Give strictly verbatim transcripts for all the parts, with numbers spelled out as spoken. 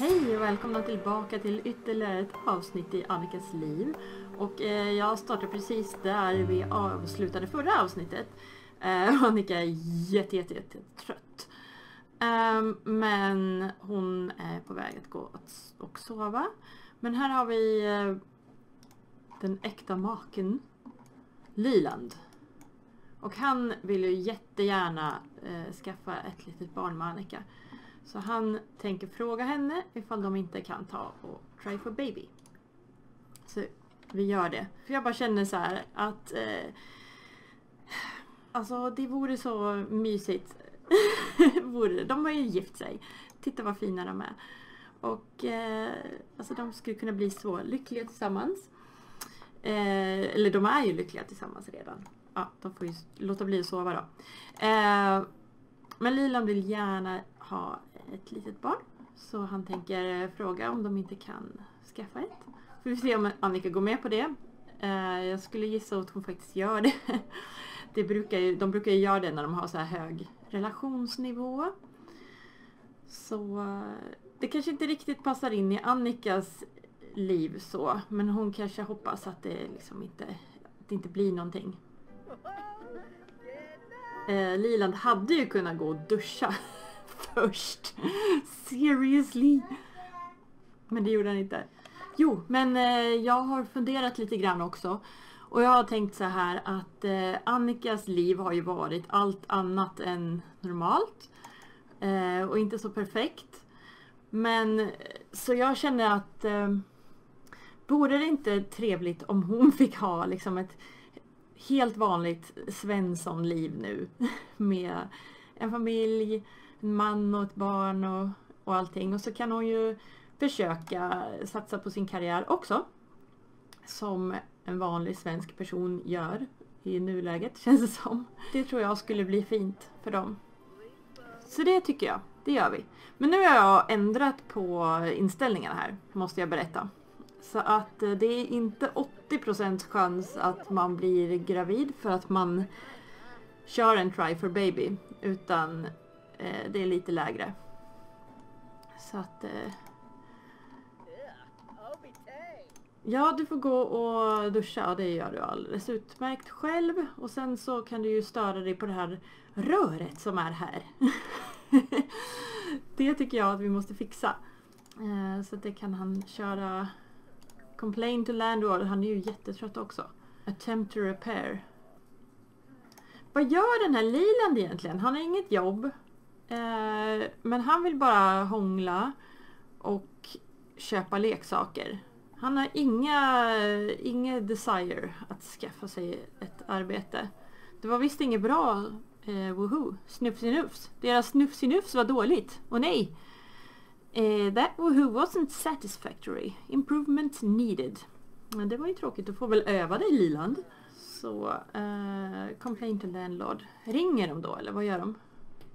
Hej och välkomna tillbaka till ytterligare ett avsnitt i Annikas liv. Och eh, jag startar precis där vi avslutade förra avsnittet. Eh, Annika är jätte, jätte, jätte trött. Um, men hon är på väg att gå och sova. Men här har vi uh, den äkta maken Liland. Och han vill ju jättegärna uh, skaffa ett litet barn med Annika. Så han tänker fråga henne ifall de inte kan ta och try for baby. Så vi gör det. För jag bara känner så här att uh, alltså det vore så mysigt. De har ju gift sig. Titta vad fina de är. Och eh, alltså de skulle kunna bli så lyckliga tillsammans. Eh, eller de är ju lyckliga tillsammans redan. Ja, de får ju låta bli att sova då. Eh, men Liland vill gärna ha ett litet barn. Så han tänker fråga om de inte kan skaffa ett. Får vi se om Annika går med på det. Eh, jag skulle gissa att hon faktiskt gör det. Det brukar ju, de brukar ju göra det när de har så här hög relationsnivå. Så det kanske inte riktigt passar in i Annikas liv så. Men hon kanske hoppas att det liksom inte, att det inte blir någonting. Eh, Liland hade ju kunnat gå och duscha först. Seriously. Men det gjorde han inte. Jo, men eh, jag har funderat lite grann också. Och jag har tänkt så här att eh, Annikas liv har ju varit allt annat än normalt. Eh, och inte så perfekt. Men så jag känner att eh, vore det inte trevligt om hon fick ha liksom ett helt vanligt Svensson-liv nu. Med en familj, en man och ett barn och, och allting. Och så kan hon ju försöka satsa på sin karriär också. Som en vanlig svensk person gör i nuläget, känns det som. Det tror jag skulle bli fint för dem. Så det tycker jag, det gör vi. Men nu har jag ändrat på inställningarna här, måste jag berätta. Så att det är inte åttio procent chans att man blir gravid för att man kör en try for baby. Utan eh, det är lite lägre. Så att... Eh, Ja, du får gå och duscha och det gör du alldeles utmärkt själv. Och sen så kan du ju störa dig på det här röret som är här. Det tycker jag att vi måste fixa. Så att det kan han köra complain to landlord. Han är ju jättetrött också. Attempt to repair. Vad gör den här Liland egentligen? Han har inget jobb. Men han vill bara hångla och köpa leksaker. Han har inga, inga desire att skaffa sig ett arbete. Det var visst inget bra, eh, woohoo, snufsinufs. Deras snufsinufs var dåligt. Och nej, eh, that woohoo wasn't satisfactory. Improvement needed. Men det var ju tråkigt, du får väl öva dig Liland. Så, eh, complain to landlord. Ringer de då, eller vad gör de?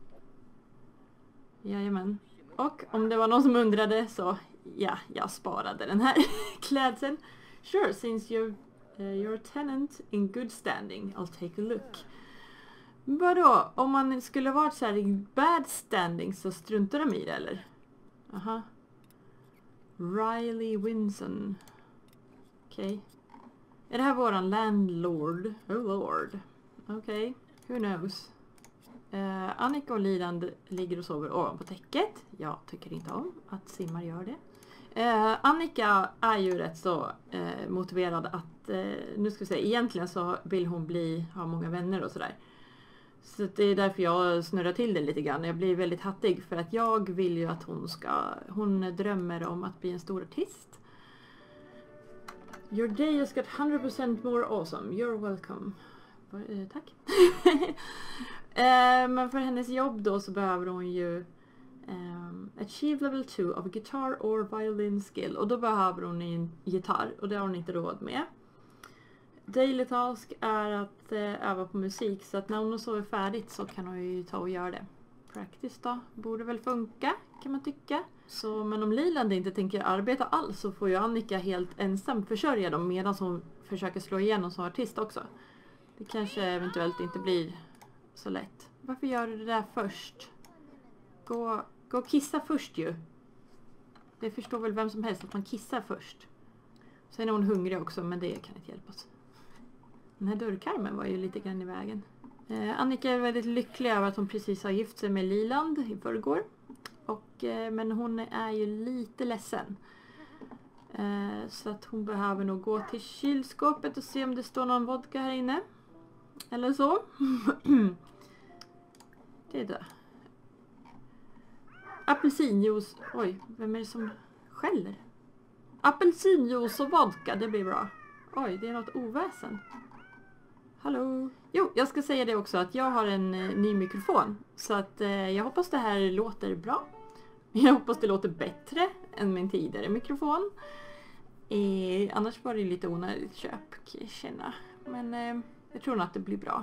Jajamän. Och om det var någon som undrade så... Ja, jag sparade den här klädseln. Sure, since you're, uh, you're a tenant in good standing, I'll take a look. Vadå? Om man skulle varit så här i bad standing så struntar de i det, eller? Aha. Riley Winson. Okej. Okay. Är det här våran landlord? Oh lord. Okej. Okay. Who knows? Uh, Annika och Liland ligger och sover ovanpå täcket. Jag tycker inte om att simmar gör det. Uh, Annika är ju rätt så uh, motiverad att, uh, nu ska vi säga, egentligen så vill hon bli, ha många vänner och sådär. Så det är därför jag snurrar till det lite grann. Jag blir väldigt hattig för att jag vill ju att hon ska, hon drömmer om att bli en stor artist. Your day has got one hundred percent more awesome. You're welcome. Uh, tack. Uh, men för hennes jobb då så behöver hon ju um, achieve level two of guitar or violin skill. Och då behöver hon en gitarr och det har hon inte råd med. Daily task är att uh, öva på musik, så att när hon sover färdigt så kan hon ju ta och göra det. Practice då, borde väl funka kan man tycka. Så, men om Liland inte tänker arbeta alls så får ju Annika helt ensam försörja dem medan hon försöker slå igenom som artist också. Det kanske eventuellt inte blir så lätt. Varför gör du det där först? Gå, gå och kissa först ju. Det förstår väl vem som helst att man kissar först. Sen är hon hungrig också, men det kan inte hjälpas. Den här dörrkarmen var ju lite grann i vägen. Eh, Annika är väldigt lycklig över att hon precis har gift sig med Liland i förrgår. Och, eh, men hon är ju lite ledsen. Eh, så att hon behöver nog gå till kylskåpet och se om det står någon vodka här inne. Eller så. Det är det. Apelsinjuice. Oj, vem är det som skäller? Apelsinjuice och vodka, det blir bra. Oj, det är något oväsen. Hallå? Jo, jag ska säga det också att jag har en eh, ny mikrofon. Så att eh, jag hoppas det här låter bra. Jag hoppas det låter bättre än min tidigare mikrofon. Eh, annars var det lite onödigt köp, kan jag känna. Men eh, jag tror nog att det blir bra.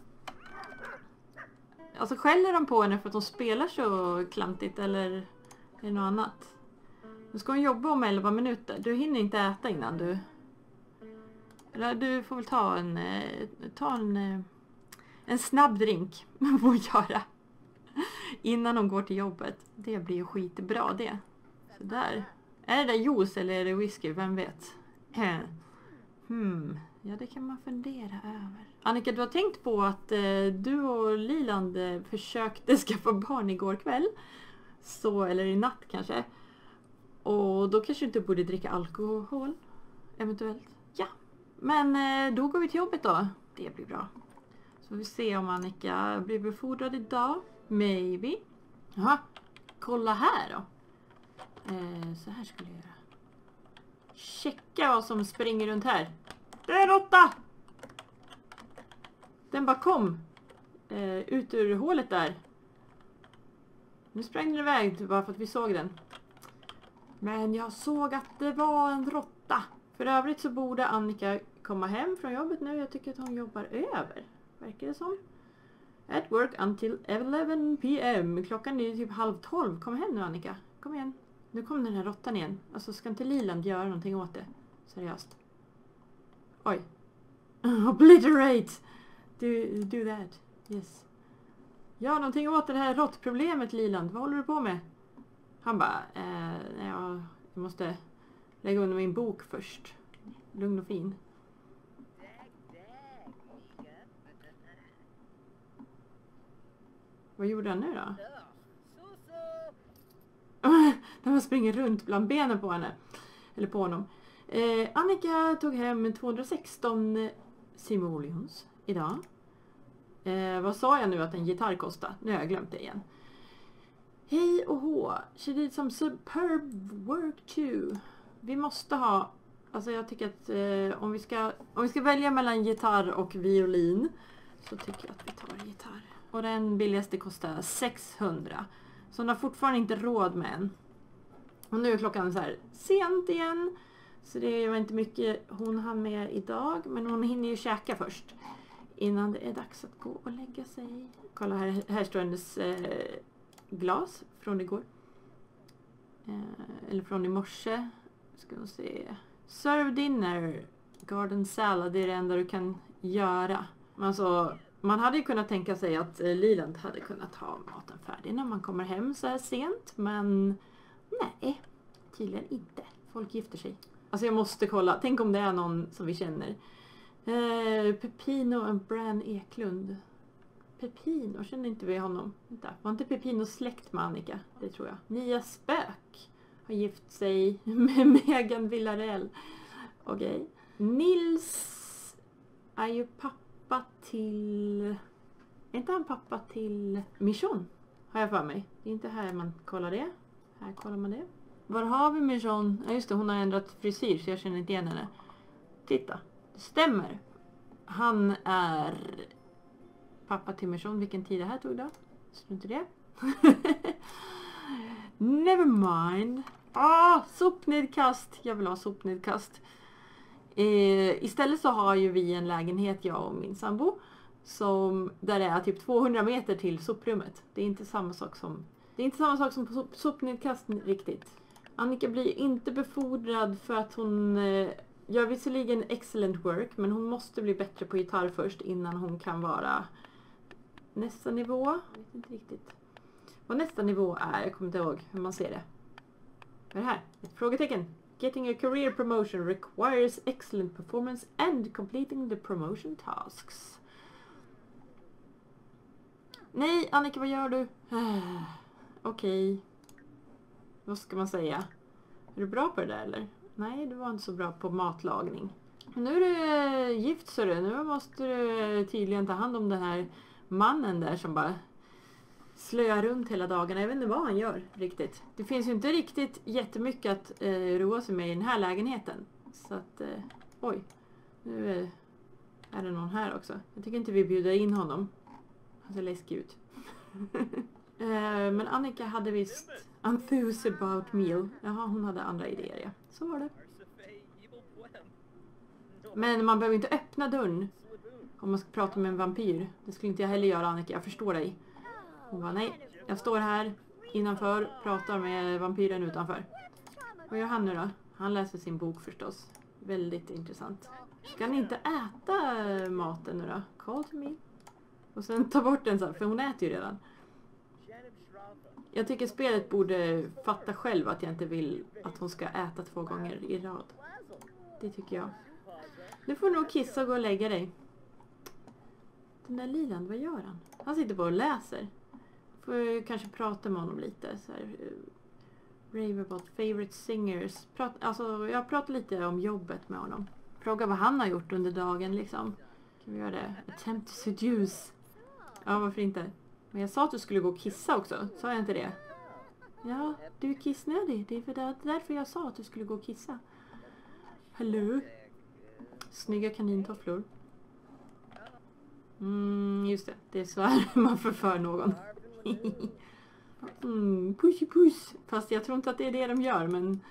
Alltså skäller de på henne för att de spelar så klantigt eller är det något annat? Nu ska hon jobba om elva minuter. Du hinner inte äta innan du... Eller du får väl ta en... Eh, ta en... Eh, en snabb drink. Man får göra. Innan de går till jobbet. Det blir ju skitbra det. Så där. Är det där juice eller är det whisky? Vem vet? Hmm. Ja, det kan man fundera över. Annika, du har tänkt på att eh, du och Liland eh, försökte skaffa barn igår kväll. Så, eller i natt kanske. Och då kanske du inte borde dricka alkohol. Eventuellt. Ja. Men eh, då går vi till jobbet då. Det blir bra. Så får vi se om Annika blir befordrad idag. Maybe. Jaha. Kolla här då. Eh, så här skulle jag göra. Checka vad som springer runt här. Det är råtta! Den bara kom. Eh, ut ur hålet där. Nu sprang den iväg bara för att vi såg den. Men jag såg att det var en råtta. För övrigt så borde Annika komma hem från jobbet nu. Jag tycker att hon jobbar över. Verkar det som. At work until eleven p m Klockan är typ halv tolv. Kom hem nu Annika. Kom igen. Nu kommer den här råttan igen. Alltså ska inte Liland göra någonting åt det? Seriöst. Oj. Obliterate. Do, do that. Yes. Gör någonting åt det här råttproblemet Liland. Vad håller du på med? Han bara, eh, jag måste lägga under min bok först. Lugn och fin. Vad gjorde han nu då? Den springer runt bland benen på henne. Eller på honom. Eh, Annika tog hem tvåhundrasexton simoleons idag. Eh, vad sa jag nu att en gitarr kostar? Nu har jag glömt det igen. Hej och hå. She did some superb work too. Vi måste ha... Alltså jag tycker att eh, om, vi ska, om vi ska välja mellan gitarr och violin så tycker jag att vi tar gitarr. Och den billigaste kostar sexhundra. Så hon har fortfarande inte råd med en. Och nu är klockan så här sent igen. Så det var inte mycket hon hann med idag. Men hon hinner ju käka först. Innan det är dags att gå och lägga sig. Kolla här, här står hennes eh, glas från igår. Eh, eller från i morse. Ska vi se. Serve dinner. Garden salad är det enda du kan göra. Alltså, man hade ju kunnat tänka sig att eh, Liland hade kunnat ha maten färdig när man kommer hem så här sent. Men nej, tydligen inte. Folk gifter sig. Alltså jag måste kolla. Tänk om det är någon som vi känner. Eh, Pepino och Bran Eklund. Pepino, känner inte vi honom? Vänta, var inte Pepino släkt med Annika? Det tror jag. Nia Spök har gift sig med Megan Villarell. Okej. Okay. Nils är ju pappa till... Är inte han pappa till Michon? Har jag för mig. Det är inte här man kollar det. Här kollar man det. Var har vi Michon? Ja just det, hon har ändrat frisyr så jag känner inte igen henne. Titta. Stämmer. Han är pappa till Michon. Vilken tid det här tog då? Står inte det? Never mind. Ah, sopnedkast. Jag vill ha sopnedkast. Eh, istället så har ju vi en lägenhet, jag och min sambo. Som, där det är typ tvåhundra meter till soprummet. Det är inte samma sak som, det är inte samma sak som på sop, sopnedkast riktigt. Annika blir inte befordrad för att hon... Eh, gör visserligen excellent work, men hon måste bli bättre på gitarr först innan hon kan vara nästa nivå. Jag vet inte riktigt vad nästa nivå är. Jag kommer inte ihåg hur man ser det. Vad är det här? Ett frågetecken. Getting a career promotion requires excellent performance and completing the promotion tasks. Nej, Annika, vad gör du? Okej. Okay. Vad ska man säga? Är du bra på det där eller? Nej, du var inte så bra på matlagning. Nu är du gift så du. Nu måste du tydligen ta hand om den här mannen där som bara slöar runt hela dagarna. Jag vet inte vad han gör riktigt. Det finns ju inte riktigt jättemycket att eh, roa sig med i den här lägenheten. Så att, eh, oj. Nu är, är det någon här också. Jag tycker inte vi bjuder in honom. Han ser läskig ut. eh, men Annika hade visst enthuse about meal. Jaha, hon hade andra idéer, ja. Så var det. Men man behöver inte öppna dörren om man ska prata med en vampyr. Det skulle inte jag heller göra, Annika. Jag förstår dig. Hon bara, nej. Jag står här innanför, pratar med vampyren utanför. Vad gör han nu då? Han läser sin bok förstås. Väldigt intressant. Ska han inte äta maten nu då? Call to me. Och sen ta bort den så här, för hon äter ju redan. Jag tycker spelet borde fatta själv att jag inte vill att hon ska äta två gånger i rad. Det tycker jag. Nu får du nog kissa och gå och lägga dig. Den där Liland, vad gör han? Han sitter bara och läser. Får kanske prata med honom lite. Så här, rave about favorite singers. Prat, alltså, jag pratar lite om jobbet med honom. Fråga vad han har gjort under dagen liksom. Kan vi göra det? Attempt to seduce. Ja, varför inte? Men jag sa att du skulle gå och kissa också. Sa jag inte det? Ja, du är kissnödig. Det är för det, därför jag sa att du skulle gå och kissa. Hallå? Snygga kanintofflor. Mm, just det. Det är så här man förför någon. mm, pussy puss. Fast jag tror inte att det är det de gör, men...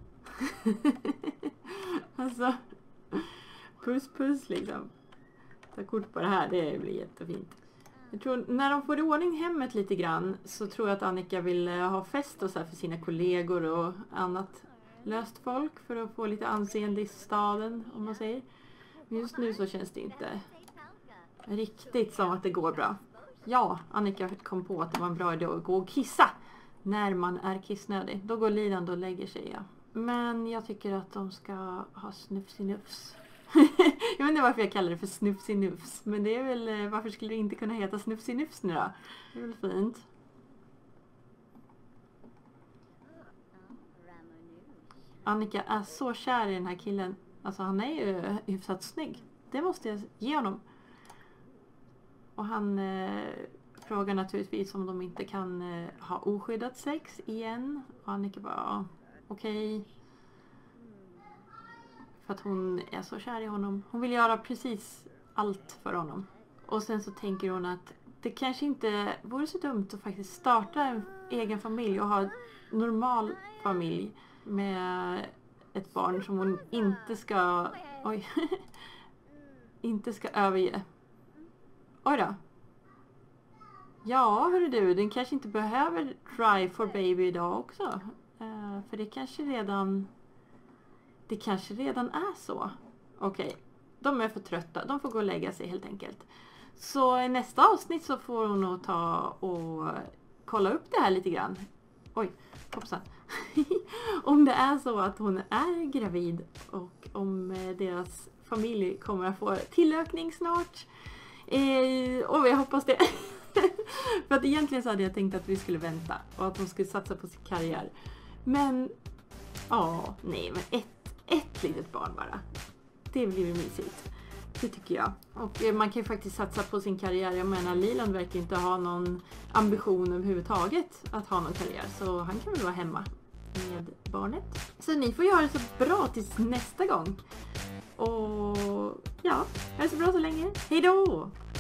alltså... Puss puss liksom. Ta kort på det här, det blir jättefint. Jag tror när de får i ordning hemmet lite grann så tror jag att Annika vill ha fest och så här för sina kollegor och annat löst folk för att få lite anseende i staden, om man säger. Men just nu så känns det inte riktigt som att det går bra. Ja, Annika kom på att det var en bra idé att gå och kissa när man är kissnödig. Då går Liland och lägger sig, ja. Men jag tycker att de ska ha snufsinufs. Jag vet inte varför jag kallar det för snufsinufs. Men det är väl, varför skulle det inte kunna heta snufsinufs nu då? Det är väl fint. Annika är så kär i den här killen. Alltså han är ju hyfsat snygg. Det måste jag ge honom. Och han eh, frågar naturligtvis om de inte kan eh, ha oskyddat sex igen. Och Annika bara, ja, okej. Okay. För att hon är så kär i honom. Hon vill göra precis allt för honom. Och sen så tänker hon att det kanske inte vore så dumt att faktiskt starta en egen familj och ha en normal familj med ett barn som hon inte ska oj, inte ska överge. Oj då. Ja, hörru du, den kanske inte behöver try for baby idag också. Uh, för det kanske redan det kanske redan är så. Okej, okay. De är för trötta. De får gå och lägga sig helt enkelt. Så i nästa avsnitt så får hon nog ta och kolla upp det här lite grann. Oj, hoppsan. Om det är så att hon är gravid och om deras familj kommer att få tillökning snart. Eh, och jag hoppas det. För att egentligen så hade jag tänkt att vi skulle vänta och att hon skulle satsa på sin karriär. Men, ja, nej, men ett, ett litet barn bara. Det blir ju mysigt. Det tycker jag. Och man kan ju faktiskt satsa på sin karriär. Jag menar, Liland verkar inte ha någon ambition överhuvudtaget att ha någon karriär. Så han kan väl vara hemma med barnet. Så ni får göra det så bra tills nästa gång. Och ja, ha det så bra så länge. Hej då!